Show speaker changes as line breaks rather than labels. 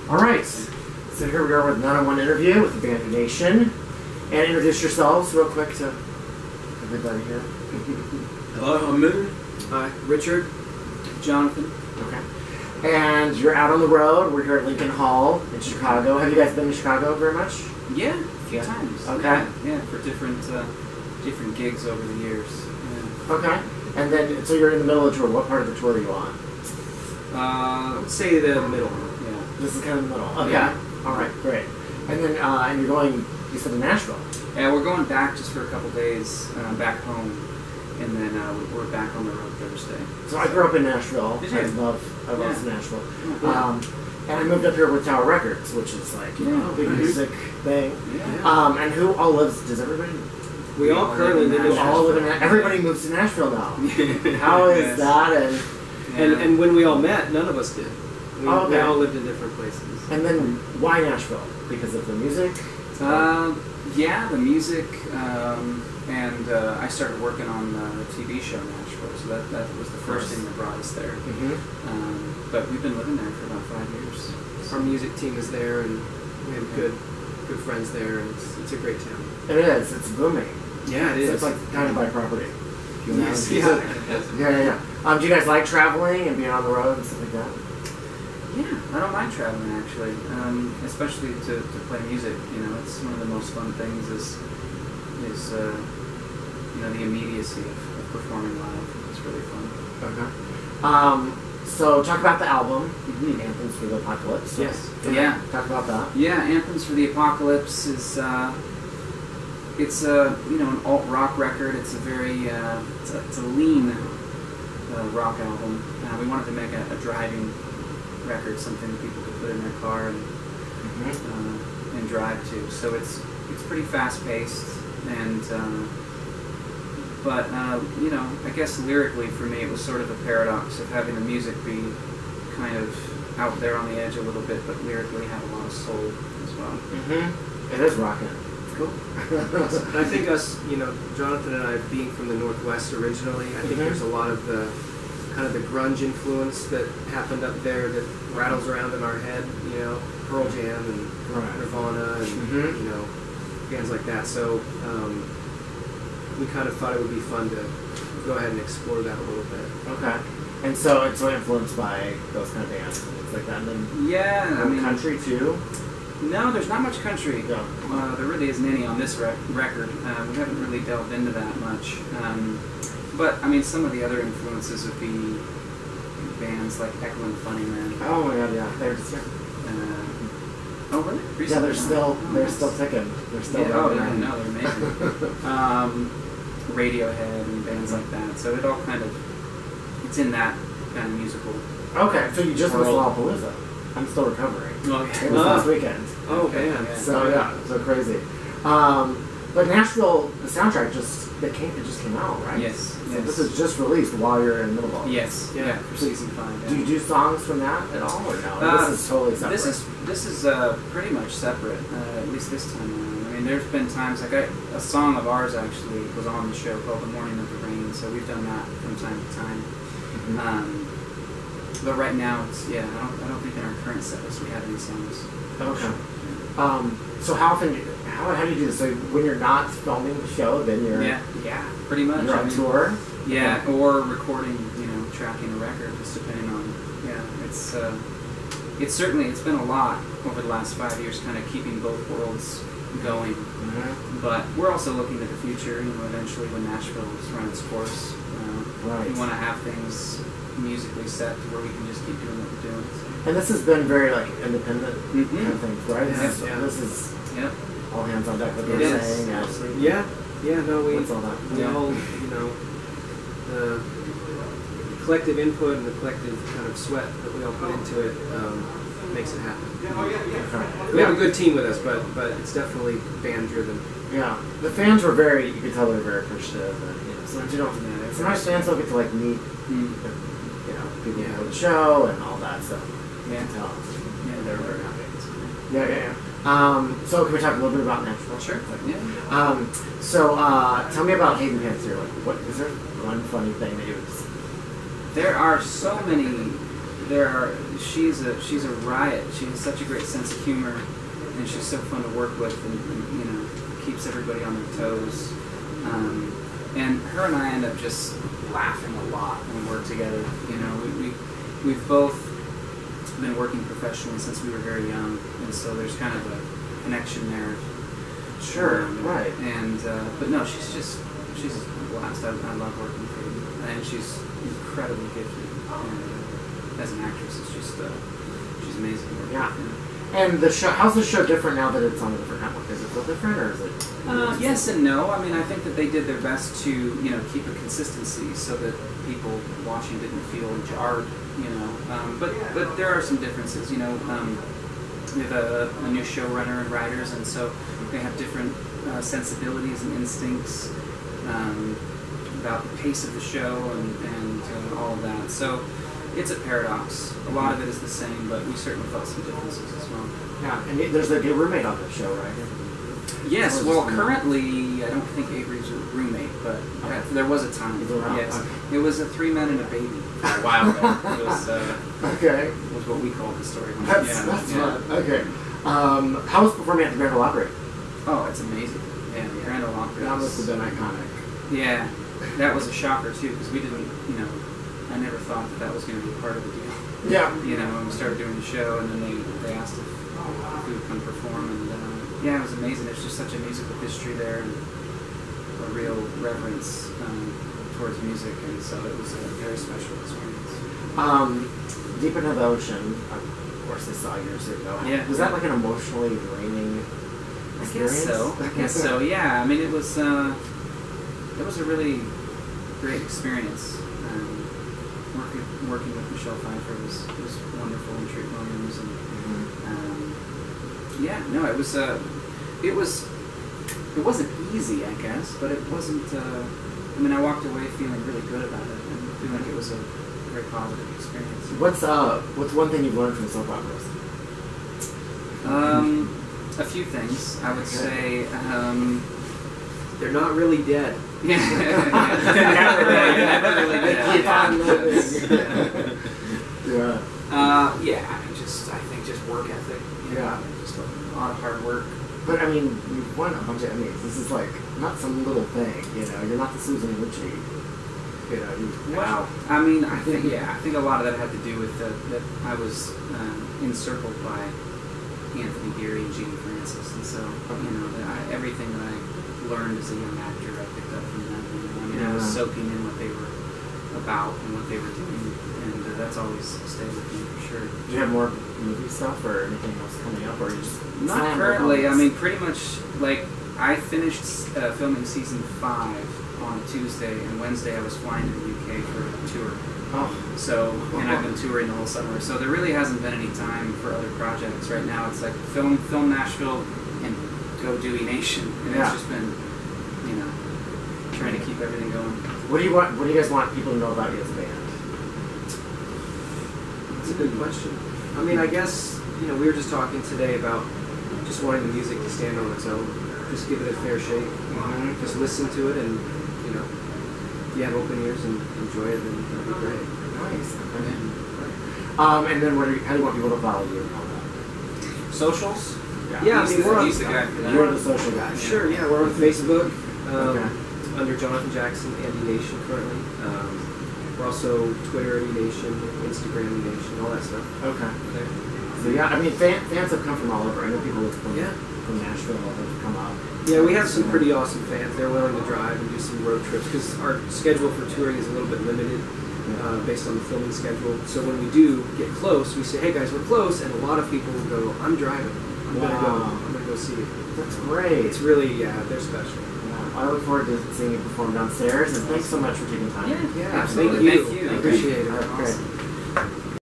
All right. So here we are with another one interview with the Band Nation. And introduce yourselves real quick to everybody here.
Hello, I'm Moon.
Hi, Richard.
Jonathan.
Okay. And you're out on the road. We're here at Lincoln Hall in Chicago. Have you guys been to Chicago very much?
Yeah, a few times.
Okay.
Yeah, for different gigs over the years. Yeah.
Okay. And then, so you're in the middle of the tour. What part of the tour are you on?
I would say the middle.
Yeah.
This is kind of the middle. Okay.
Yeah.
All right, great. And then, and you're going, you said to Nashville.
Yeah, we're going back just for a couple days back home, and then we're back on the road Thursday.
So I grew up in Nashville.
Did you?
I love Nashville.
Yeah.
And I moved up here with Tower Records, which is like, you know, a big music thing.
Yeah.
And who all lives, does everybody?
We all currently live in
You
Nashville.
all live in everybody moves to Nashville now. How is
Yes.
that?
And when we all met, none of us did. We
Okay.
all lived in different places.
And then why Nashville? Because of the music?
Yeah, the music, and I started working on the TV show Nashville, so that was the first thing that brought us there.
Mm-hmm.
But we've been living there for about 5 years.
Our music team is there, and we have good friends there, and it's a great town.
It is. It's booming.
Yeah, it
So
is.
it's like kind of by property.
Yes,
Yeah. Do you guys like traveling and being on the road and stuff like that?
Yeah, I don't mind traveling actually, especially to play music. You know, it's one of the most fun things is you know, the immediacy of performing live. It's really fun.
Okay. So talk about the album,
Mhm.
Anthems for the Apocalypse.
Yes.
Yeah.
Talk about that.
Yeah, Anthems for the Apocalypse is it's a an alt rock record. It's a very it's a lean rock album. We wanted to make a driving record, something that people could put in their car and drive to. So it's pretty fast paced and but you know, I guess lyrically for me it was sort of a paradox of having the music be kind of out there on the edge a little bit, but lyrically have a lot of soul as well.
Mm-hmm. It is rocking.
Cool. I think us, Jonathan and I, being from the Northwest originally, I think there's a lot of the kind of the grunge influence that happened up there that rattles around in our head, Pearl Jam and
Right.
Nirvana and,
Mhm.
bands like that. So we kind of thought it would be fun to go ahead and explore that a little bit.
Okay. And so it's so influenced by those kind of bands and things like that. And then
Yeah, I mean,
country too.
no, there's not much country.
No.
There really isn't any on this record. We haven't really delved into that much. But I mean, some of the other influences would be bands like Echo and Funnyman.
Oh my god, yeah. They're just
Oh really?
yeah,
Recently?
they're still
nice.
ticking. They're still
Yeah, oh
going
yeah,
around.
no, they're amazing. Radiohead and bands like that. So it all kind of it's in that kind of musical.
Okay, so you just missed
World.
Lollapalooza. I'm still recovering.
Okay.
It was last weekend.
Oh,
Okay,
man.
yeah.
So yeah, so crazy. But Nashville, the soundtrack it just came out, right?
Yes.
So
Yes.
this is just released while you're in the middle of it.
Yes.
Yeah.
Yeah. For season 5. Yeah.
Do you do songs from that at all, or no? This is totally separate.
This is pretty much separate, at least this time around. I mean, there's been times like a song of ours actually was on the show called "The Morning of the Rain," so we've done that from time to time. But right now, I don't think in our current set list we have any songs.
Okay. So how often? How do you do this? So when you're not filming the show, then you're
Yeah, pretty much.
you're
I
on
mean,
tour.
Yeah, or recording, tracking a record, just depending on. Yeah, it's been a lot over the last 5 years, kind of keeping both worlds going.
Mm-hmm.
But we're also looking to the future. Eventually when Nashville has run its course,
Right.
we want to have things musically set to where we can just keep doing what we're doing. So.
And this has been very like independent
Mhm.
kind of thing, right?
Yeah.
This is
Yep.
all hands on deck. What
It
you're
is.
saying.
Absolutely.
Yeah, no, we
What's all that?
Yeah.
all, the collective input and the collective kind of sweat that we all put into it makes it happen.
Okay.
We have a good team with us, but it's definitely band driven.
Yeah, the fans were you could tell they were very appreciative, and sometimes you don't.
Yeah,
Sometimes fans don't get to like meet,
Mm.
people before the show and all that stuff. You
Yeah.
can tell.
Yeah,
They were very happy. Yeah. So can we talk a little bit about Nashville?
Sure. Yeah.
So tell me about Hayden Panettiere. Like, what is there one funny thing that you would?
There are so many. There are she's a riot. She has such a great sense of humor, and she's so fun to work with, and you know, keeps everybody on their toes. And her and I end up just laughing a lot when we work together. You know, we've both been working professionally since we were very young, and so there's kind of a connection there.
Sure, right.
And but no, she's a blast. I love working with her, and she's incredibly gifted. And as an actress, it's just she's amazing to work
Yeah.
with.
And the show, how's the show different now that it's on a different network? Is it still different, or is it?
Yes and no. I mean, I think that they did their best to, you know, keep a consistency so that people watching didn't feel jarred, you know. But there are some differences, you know. We have a new showrunner and writers, and so they have different sensibilities and instincts about the pace of the show and all of that. So it's a paradox. A lot of it is the same, but we certainly felt some differences as well.
Yeah, and there's like a roommate on the show, right?
Yes, well, currently, I don't think Avery's a roommate, but there was a time.
He's around,
Yes,
okay.
it was a 3 men and a baby for a while there. It was,
Okay.
was what we called the story.
That's fun. Okay. How was performing at the Grand Ole Opry?
Oh, it's amazing. Yeah, the Grand Ole Opry.
That must have been iconic.
Yeah, that was a shocker too, because we didn't, you know, I never thought that was going to be part of the deal.
Yeah.
You know, when we started doing the show, and then they asked if we would come perform, and yeah, it was amazing. There's just such a musical history there, and a real reverence towards music, and so it was a very special experience.
Deep into the Ocean, of course, I saw years ago.
Yeah.
Was that like an emotionally draining experience?
I guess so. Yeah. I mean, it was a really great experience. Working with Michelle Pfeiffer was wonderful, and Treat Williams, and yeah, no, it wasn't easy, I guess, but it wasn't. I mean, I walked away feeling really good about it, and feeling like it was a very positive experience.
What's one thing you've learned from soap operas?
A few things, I would say.
They're not really dead.
Yeah, never really
They
did.
keep on living. Yeah.
I think just work ethic. You know,
Yeah.
just a lot of hard work.
But I mean, you've won a bunch of Emmys. This is like not some little thing, you know. You're not the Susan Lucci, you know.
Wow. I mean, I think a lot of that had to do with that I was encircled by Anthony Geary and Jeannie Francis, and so you know everything that I learned as a young actor, I picked up from them. You know? I mean, I was soaking in what they were about and what they were doing, and that's always stayed with me for sure.
Do you have more movie stuff or anything else coming up, or you just
Not currently. I mean, pretty much like I finished filming season 5 on a Tuesday, and Wednesday I was flying to the UK for a tour.
Oh.
So, and I've been touring the whole summer. So there really hasn't been any time for other projects right now. It's like film Nashville and go do E-Nation, and
Yeah.
it's just been, you know, trying to keep everything going.
What do you guys want people to know about you as a band?
That's a good question. I mean, I guess, you know, we were just talking today about just wanting the music to stand on its own. Just give it a fair shake. Just listen to it, and, you know, if you have open ears and enjoy it, then that'd be great.
Nice. And then how do you want people to follow you?
Socials?
Yeah, I mean, we're on,
he's the guy for that.
You're the social guy.
Sure, yeah, we're on Facebook,
Okay.
under Jonathan Jackson, Andy Nation currently. We're also Twitter, Andy Nation, Instagram, Andy Nation, all that stuff.
Okay.
There.
So yeah, I mean, fans have come from all over. I know people from
Yeah.
Nashville have come up.
Yeah, we have some pretty awesome fans. They're willing to drive and do some road trips because our schedule for touring is a little bit limited based on the filming schedule. So when we do get close, we say, "Hey guys, we're close," and a lot of people will go, "I'm driving. I'm gonna go see you."
That's great.
It's really, they're special.
Yeah, I look forward to seeing you perform downstairs, and thanks so much for taking time.
Yeah,
Yeah,
absolutely.
thank you.
Thank you.
I appreciate it.
All right, great.
Awesome.